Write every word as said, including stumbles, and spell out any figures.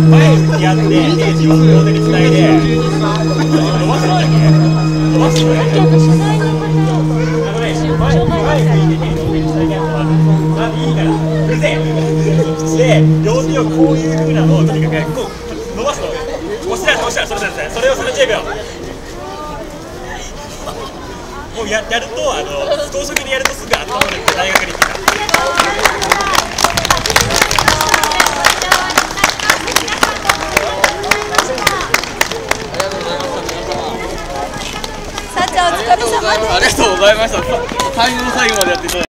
前向き合って手両両手につないで伸ばすんだっけ伸ばすんだっけあのね前前向いて手両手につないでやるのはいいからうるせえで両手をこういう風なのをとにかくこう伸ばすの押したら押したらそれそれそれをさんじゅうびょうもう や, やるとあの高速でやるとすぐ頭まで大学に来た。 さっちゃんお疲れ様です。 ありがとうございました。最後の最後までやっていただいて。